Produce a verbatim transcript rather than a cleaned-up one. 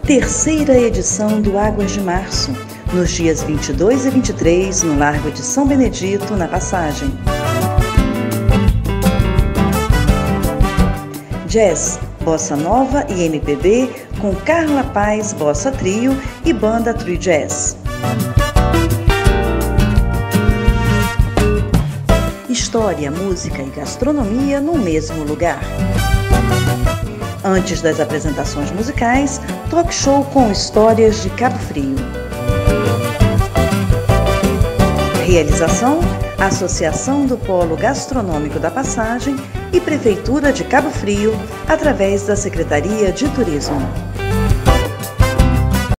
Terceira edição do Águas de Março, nos dias vinte e dois e vinte e três, no Largo de São Benedito, na Passagem. Jazz, Bossa Nova e M P B com Carla Paz Bossa Trio e Banda Trio Jazz. História, música e gastronomia no mesmo lugar. Antes das apresentações musicais, talk show com histórias de Cabo Frio. Realização: Associação do Polo Gastronômico da Passagem e Prefeitura de Cabo Frio, através da Secretaria de Turismo.